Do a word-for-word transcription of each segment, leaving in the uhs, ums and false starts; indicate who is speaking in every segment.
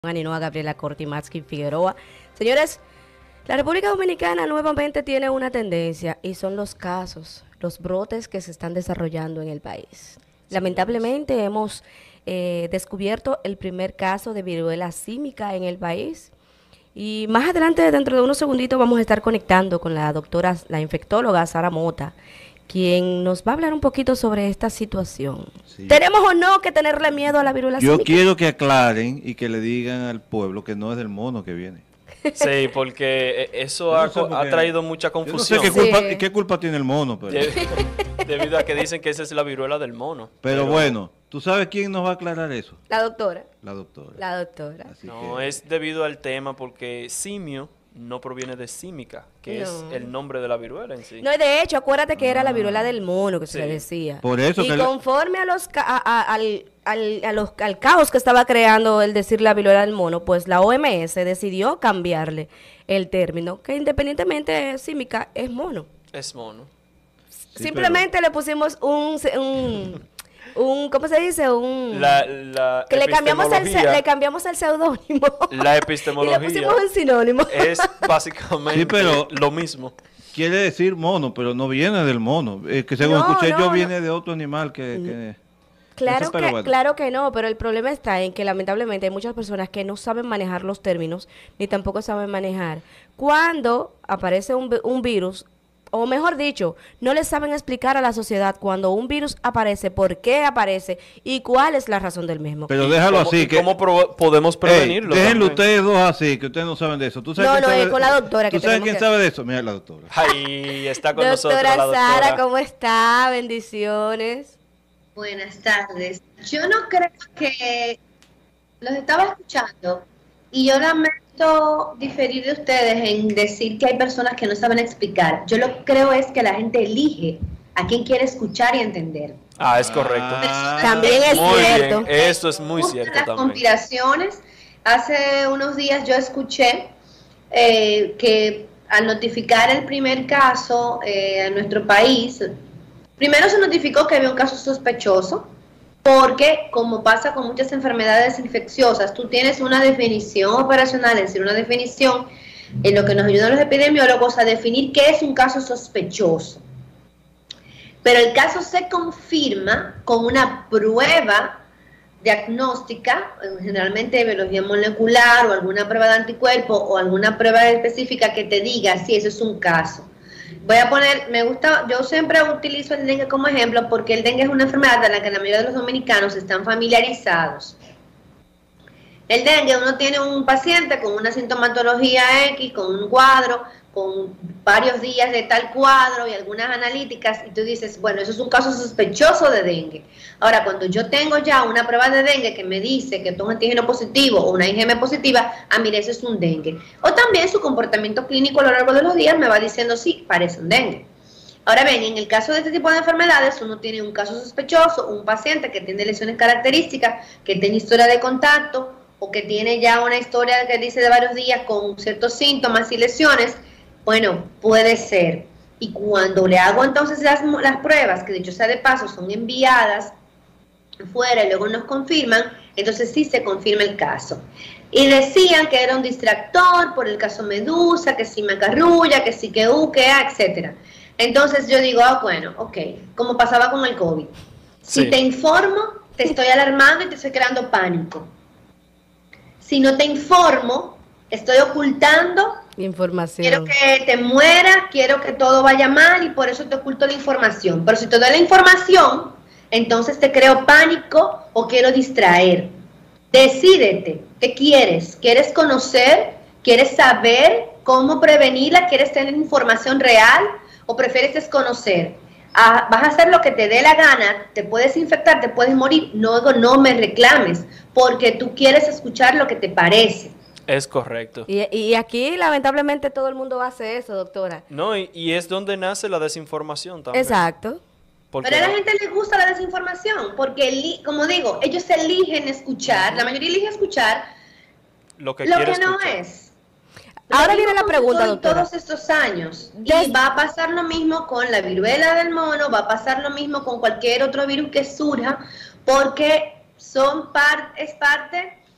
Speaker 1: Ainhoa Gabriela Cortimatsky Figueroa. Señores, la República Dominicana nuevamente tiene una tendencia y son los casos, los brotes que se están desarrollando en el país. Lamentablemente hemos eh, descubierto el primer caso de viruela símica en el país y más adelante, dentro de unos segunditos, vamos a estar conectando con la doctora, la infectóloga Sara Mota, quien nos va a hablar un poquito sobre esta situación. Sí. ¿Tenemos o no que tenerle miedo a la viruela
Speaker 2: Yo
Speaker 1: símica?
Speaker 2: quiero que aclaren y que le digan al pueblo que no es del mono que viene.
Speaker 3: Sí, porque eso ha, no ha traído mucha confusión.
Speaker 2: Yo no sé qué culpa, sí. qué culpa tiene el mono. Pero.
Speaker 3: Debido a que dicen que esa es la viruela del mono.
Speaker 2: Pero, pero bueno, ¿tú sabes quién nos va a aclarar eso?
Speaker 1: La doctora.
Speaker 2: La doctora.
Speaker 1: La doctora.
Speaker 3: Así no, que... es debido al tema porque simio no proviene de símica, que no. es el nombre de la viruela en sí.
Speaker 1: No, de hecho, acuérdate que ah. era la viruela del mono que sí. se le decía.
Speaker 2: Por eso
Speaker 1: y
Speaker 2: que
Speaker 1: conforme a los a, a, al, al, a los, al caos que estaba creando el decir la viruela del mono, pues la O M S decidió cambiarle el término, que independientemente de símica, es mono.
Speaker 3: Es mono.
Speaker 1: Sí, Simplemente pero... le pusimos un... un un ¿cómo se dice? un
Speaker 3: la, la
Speaker 1: que le cambiamos el le cambiamos el seudónimo.
Speaker 3: La epistemología.
Speaker 1: Y le pusimos un sinónimo.
Speaker 3: Es básicamente sí, pero lo mismo.
Speaker 2: Quiere decir mono, pero no viene del mono. Es que según no, escuché no, yo no. viene de otro animal que, que
Speaker 1: Claro que, bueno. claro que no, pero el problema está en que lamentablemente hay muchas personas que no saben manejar los términos, ni tampoco saben manejar. Cuando aparece un, un virus, o mejor dicho, no le saben explicar a la sociedad cuando un virus aparece, por qué aparece y cuál es la razón del mismo.
Speaker 2: Pero déjalo
Speaker 3: ¿Cómo,
Speaker 2: así. Que,
Speaker 3: ¿Cómo pro podemos prevenirlo?
Speaker 2: Hey, déjenlo ustedes dos así, que ustedes no saben de eso. ¿Tú sabes
Speaker 1: no,
Speaker 2: quién
Speaker 1: no,
Speaker 2: sabe
Speaker 1: es con la doctora.
Speaker 2: ¿Tú
Speaker 1: que
Speaker 2: sabes quién
Speaker 1: que...
Speaker 2: sabe de eso? Mira la doctora.
Speaker 3: Ahí está con
Speaker 1: doctora
Speaker 3: nosotros la doctora.
Speaker 1: Sara, ¿cómo está? Bendiciones.
Speaker 4: Buenas tardes. Yo no creo que... Los estaba escuchando y yo lamento diferir de ustedes en decir que hay personas que no saben explicar. Yo lo que creo es que la gente elige a quién quiere escuchar y entender.
Speaker 3: Ah, es correcto.
Speaker 1: Ah, también es
Speaker 3: muy
Speaker 1: cierto.
Speaker 3: Bien. Eso es muy cierto
Speaker 4: las
Speaker 3: también.
Speaker 4: Conspiraciones. Hace unos días yo escuché eh, que al notificar el primer caso eh, a nuestro país, primero se notificó que había un caso sospechoso, porque como pasa con muchas enfermedades infecciosas, tú tienes una definición operacional, es decir, una definición en lo que nos ayudan los epidemiólogos a definir qué es un caso sospechoso. Pero el caso se confirma con una prueba diagnóstica, generalmente de biología molecular o alguna prueba de anticuerpo o alguna prueba específica que te diga si eso es un caso. Voy a poner, me gusta, yo siempre utilizo el dengue como ejemplo porque el dengue es una enfermedad en la que la mayoría de los dominicanos están familiarizados. El dengue, uno tiene un paciente con una sintomatología X, con un cuadro, con varios días de tal cuadro y algunas analíticas, y tú dices, bueno, eso es un caso sospechoso de dengue. Ahora, cuando yo tengo ya una prueba de dengue que me dice que es un antígeno positivo o una I G M positiva, ah, mire, eso es un dengue. O también su comportamiento clínico a lo largo de los días me va diciendo, sí, parece un dengue. Ahora bien, en el caso de este tipo de enfermedades, uno tiene un caso sospechoso, un paciente que tiene lesiones características, que tiene historia de contacto, o que tiene ya una historia que dice de varios días con ciertos síntomas y lesiones. Bueno, puede ser. Y cuando le hago entonces las, las pruebas, que dicho sea de paso son enviadas fuera y luego nos confirman, entonces sí se confirma el caso. Y decían que era un distractor por el caso Medusa, que si macarrulla, que sí que U, que A, etcétera. Entonces yo digo, ah, bueno, ok, como pasaba con el COVID. Si sí. te informo, te estoy alarmando y te estoy creando pánico. Si no te informo, estoy ocultando
Speaker 1: información.
Speaker 4: Quiero que te mueras, quiero que todo vaya mal y por eso te oculto la información. Pero si te doy la información, entonces te creo pánico o quiero distraer. Decídete, ¿qué quieres? ¿Quieres conocer? ¿Quieres saber cómo prevenirla? ¿Quieres tener información real o prefieres desconocer? Ah, vas a hacer lo que te dé la gana, te puedes infectar, te puedes morir. Luego no me reclames porque tú quieres escuchar lo que te parece.
Speaker 3: Es correcto.
Speaker 1: Y, y aquí lamentablemente todo el mundo hace eso, doctora.
Speaker 3: No, y, y es donde nace la desinformación también.
Speaker 1: Exacto.
Speaker 4: Porque pero a la gente le gusta la desinformación, porque, como digo, ellos eligen escuchar, la mayoría elige escuchar
Speaker 3: lo que,
Speaker 4: lo que
Speaker 3: escuchar.
Speaker 4: no es.
Speaker 1: Ahora viene la pregunta, doctora.
Speaker 4: Todos estos años, Des... y va a pasar lo mismo con la viruela del mono, va a pasar lo mismo con cualquier otro virus que surja, porque son par es parte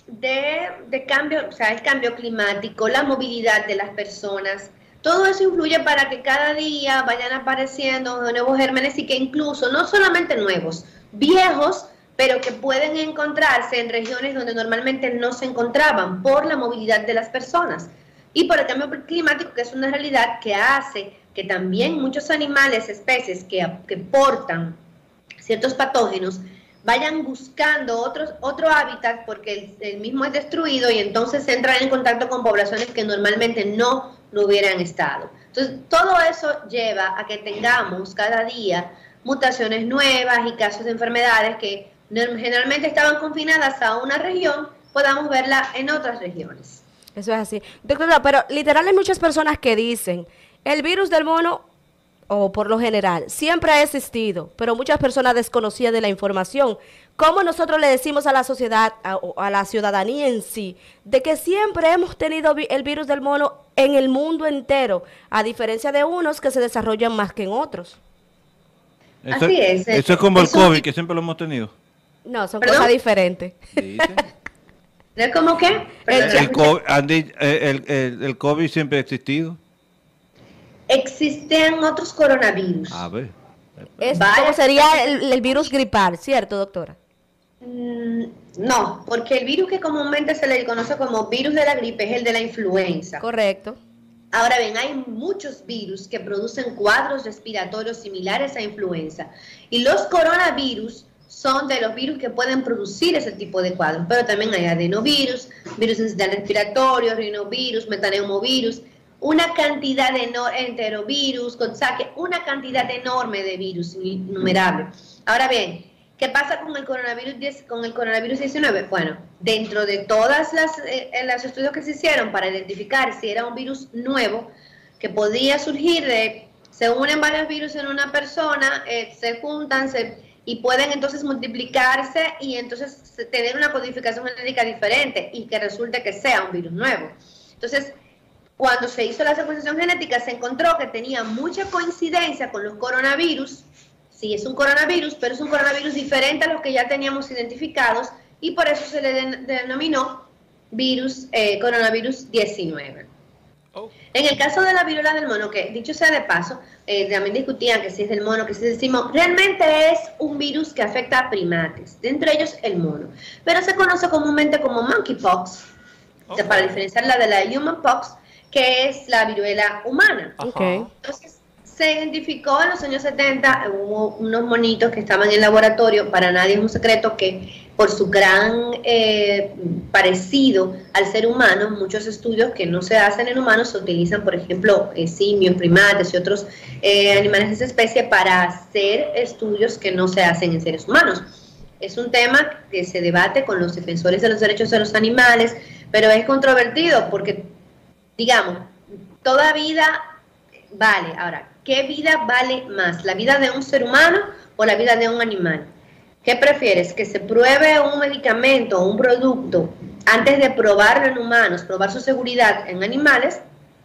Speaker 4: de, de cambio, o sea, el cambio climático, la movilidad de las personas, todo eso influye para que cada día vayan apareciendo nuevos gérmenes y que incluso, no solamente nuevos, viejos, pero que pueden encontrarse en regiones donde normalmente no se encontraban por la movilidad de las personas y por el cambio climático, que es una realidad que hace que también muchos animales, especies que, que portan ciertos patógenos, vayan buscando otros, otro hábitat porque el, el mismo es destruido y entonces entran en contacto con poblaciones que normalmente no lo hubieran estado. Entonces, todo eso lleva a que tengamos cada día mutaciones nuevas y casos de enfermedades que generalmente estaban confinadas a una región, podamos verla en otras regiones.
Speaker 1: Eso es así. Doctora, pero literal hay muchas personas que dicen, el virus del mono, o por lo general, siempre ha existido, pero muchas personas desconocían de la información. ¿Cómo nosotros le decimos a la sociedad, a, a la ciudadanía en sí, de que siempre hemos tenido vi el virus del mono en el mundo entero, a diferencia de unos que se desarrollan más que en otros?
Speaker 2: Eso,
Speaker 4: Así es.
Speaker 2: Eso es como
Speaker 4: eso,
Speaker 2: el COVID, que siempre lo hemos tenido.
Speaker 1: No, son
Speaker 4: ¿Perdón?
Speaker 1: cosas diferentes.
Speaker 4: ¿No es como qué?
Speaker 2: El, el, COVID, Andy, el, el, el COVID siempre ha existido.
Speaker 4: Existen otros coronavirus.
Speaker 2: A ver.
Speaker 1: Es
Speaker 4: Vale.
Speaker 1: como sería el, el virus gripal, ¿cierto, doctora?
Speaker 4: Mm, no, porque el virus que comúnmente se le conoce como virus de la gripe es el de la influenza.
Speaker 1: Correcto.
Speaker 4: Ahora bien, hay muchos virus que producen cuadros respiratorios similares a influenza. Y los coronavirus son de los virus que pueden producir ese tipo de cuadros. Pero también hay adenovirus, virus incidental respiratorio, rinovirus, metaneumovirus, una cantidad de enterovirus, Coxsackie, una cantidad enorme de virus, innumerable. Ahora bien, ¿qué pasa con el coronavirus con el coronavirus diecinueve? Bueno, dentro de todas las eh, los estudios que se hicieron para identificar si era un virus nuevo que podía surgir de, se unen varios virus en una persona, eh, se juntan se, y pueden entonces multiplicarse y entonces tener una codificación genética diferente y que resulte que sea un virus nuevo. Entonces, cuando se hizo la secuenciación genética se encontró que tenía mucha coincidencia con los coronavirus. Sí, es un coronavirus, pero es un coronavirus diferente a los que ya teníamos identificados y por eso se le den, denominó virus, eh, coronavirus diecinueve. Oh. En el caso de la viruela del mono, que dicho sea de paso, eh, también discutían que si es del mono, que si es del simio, realmente es un virus que afecta a primates, de entre ellos el mono, pero se conoce comúnmente como monkeypox, okay, para diferenciarla de la human pox, que es la viruela humana.
Speaker 1: Okay.
Speaker 4: Entonces, se identificó en los años setenta, hubo unos monitos que estaban en el laboratorio, para nadie es un secreto que por su gran eh, parecido al ser humano, muchos estudios que no se hacen en humanos se utilizan, por ejemplo, eh, simios, primates y otros eh, animales de esa especie para hacer estudios que no se hacen en seres humanos. Es un tema que se debate con los defensores de los derechos de los animales, pero es controvertido porque, digamos, toda vida vale. Ahora, ¿qué vida vale más? ¿La vida de un ser humano o la vida de un animal? ¿Qué prefieres? ¿Que se pruebe un medicamento o un producto antes de probarlo en humanos, probar su seguridad en animales?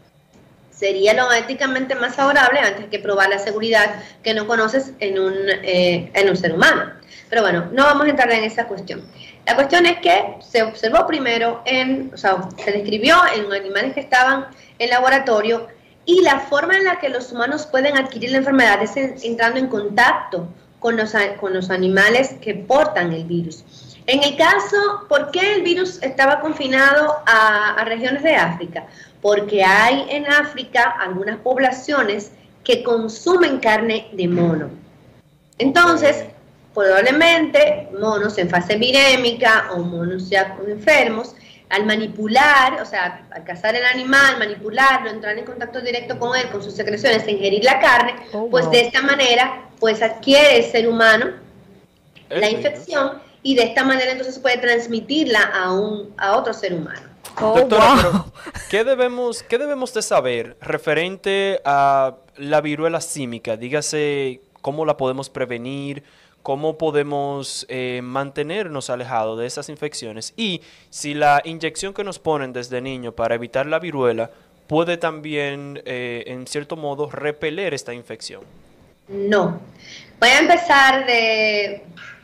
Speaker 4: Sería lo éticamente más favorable antes que probar la seguridad que no conoces en un, eh, en un ser humano. Pero bueno, no vamos a entrar en esa cuestión. La cuestión es que se observó primero, en, o sea, se describió en animales que estaban en laboratorio y la forma en la que los humanos pueden adquirir la enfermedad es entrando en contacto con los, con los animales que portan el virus. En el caso, ¿por qué el virus estaba confinado a, a regiones de África? Porque hay en África algunas poblaciones que consumen carne de mono. Entonces, probablemente monos en fase virémica o monos ya enfermos, al manipular, o sea, al cazar el animal, manipularlo, entrar en contacto directo con él, con sus secreciones, ingerir la carne, oh, pues wow. de esta manera, pues adquiere el ser humano ¿Es la infección bien? Y de esta manera entonces puede transmitirla a, un, a otro ser humano.
Speaker 3: Oh, Doctora, wow. pero ¿qué debemos, ¿qué debemos de saber referente a la viruela símica? Dígase, ¿cómo la podemos prevenir? ¿Cómo podemos eh, mantenernos alejados de esas infecciones? Y si la inyección que nos ponen desde niño para evitar la viruela puede también, eh, en cierto modo, repeler esta infección.
Speaker 4: No. Voy a empezar de,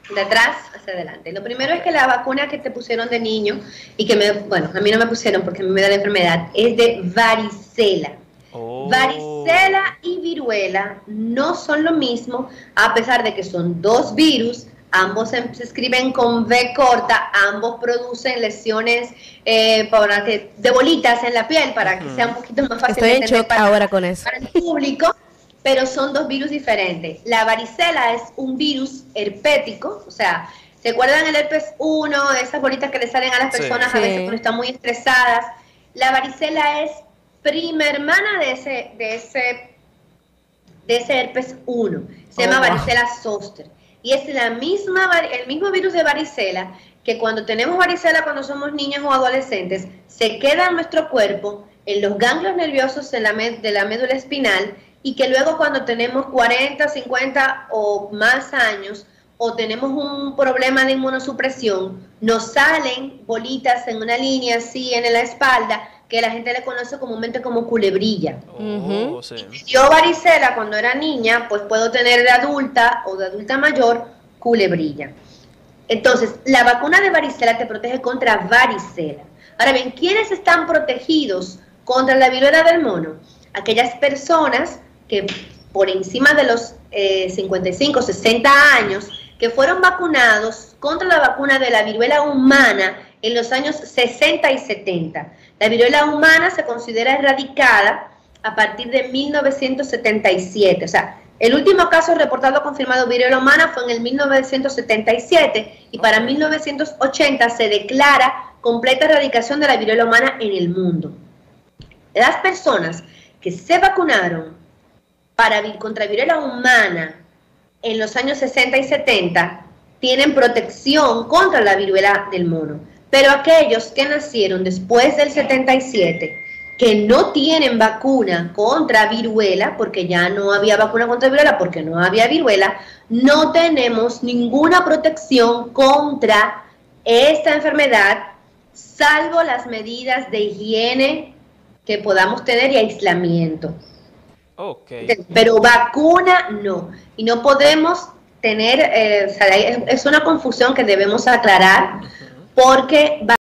Speaker 4: de atrás hacia adelante. Lo primero es que la vacuna que te pusieron de niño y que me, bueno, a mí no me pusieron porque a mí me da la enfermedad, es de varicela. Oh. Varicela y viruela no son lo mismo, a pesar de que son dos virus. Ambos se, se escriben con V corta, ambos producen lesiones eh, para que, de bolitas en la piel para que uh-huh. sea un poquito más fácil
Speaker 1: Estoy
Speaker 4: de
Speaker 1: en shock
Speaker 4: para,
Speaker 1: ahora con eso.
Speaker 4: para el público, pero son dos virus diferentes. La varicela es un virus herpético, o sea, ¿se acuerdan el herpes uno, esas bolitas que le salen a las personas sí. a veces sí. cuando están muy estresadas? La varicela es prima hermana de ese, de ese, de ese herpes uno, se oh, llama wow. varicela zoster. Y es la misma, el mismo virus de varicela que cuando tenemos varicela cuando somos niños o adolescentes, se queda en nuestro cuerpo, en los ganglios nerviosos de la, de la médula espinal, y que luego cuando tenemos cuarenta, cincuenta o más años, o tenemos un problema de inmunosupresión, nos salen bolitas en una línea así en la espalda, que la gente le conoce comúnmente como culebrilla. Oh, sí. Yo varicela cuando era niña, pues puedo tener de adulta o de adulta mayor culebrilla. Entonces, la vacuna de varicela te protege contra varicela. Ahora bien, ¿quiénes están protegidos contra la viruela del mono? Aquellas personas que por encima de los eh, cincuenta y cinco, sesenta años, que fueron vacunados contra la vacuna de la viruela humana en los años sesenta y setenta. La viruela humana se considera erradicada a partir de mil novecientos setenta y siete. O sea, el último caso reportado confirmado de viruela humana fue en el mil novecientos setenta y siete y para mil novecientos ochenta se declara completa erradicación de la viruela humana en el mundo. Las personas que se vacunaron para, contra viruela humana en los años sesenta y setenta tienen protección contra la viruela del mono. Pero aquellos que nacieron después del setenta y siete, que no tienen vacuna contra viruela, porque ya no había vacuna contra viruela, porque no había viruela, no tenemos ninguna protección contra esta enfermedad, salvo las medidas de higiene que podamos tener y aislamiento. Okay. Pero vacuna no. Y no podemos tener, eh, o sea, es una confusión que debemos aclarar, porque